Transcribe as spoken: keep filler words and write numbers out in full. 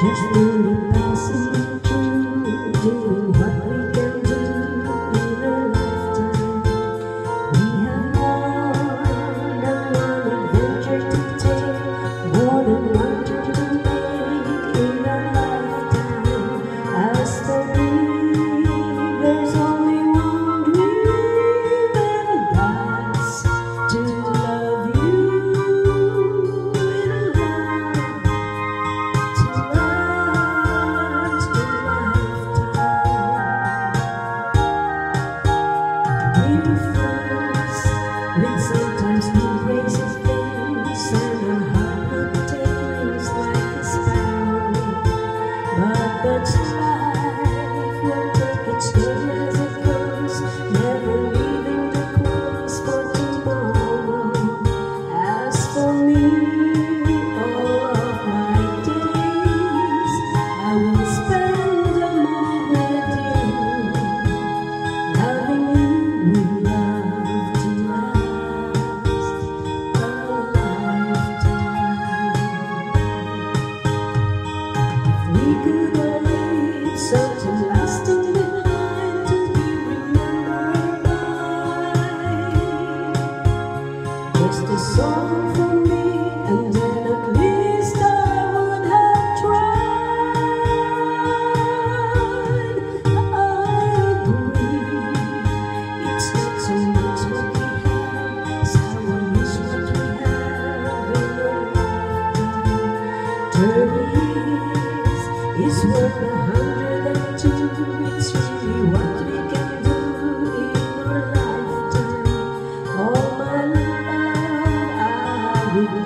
just really passing through, doing what we can do in a lifetime. We have more than one adventure to take, more than one trip to make in a lifetime. As for me, there's only one dream, and that's to love you in a life, to last a lifetime. We're fools with sometimes we crazy things, and our heart would take wings like a sparrow. But that's life, we'll take it straight as it goes, never leaving the clothes for tomorrow. As for me, all of my days I will spend them all with you, loving you with love to last a lifetime. If we could all leave something lasting behind to be remembered by, just a song for me, and then at least I would have tried. I agree, it's not so much what we have, as how I miss what we have in a lifetime. Thirty years is worth a hundred and two. It's really what we can do in our lifetime. All my love I would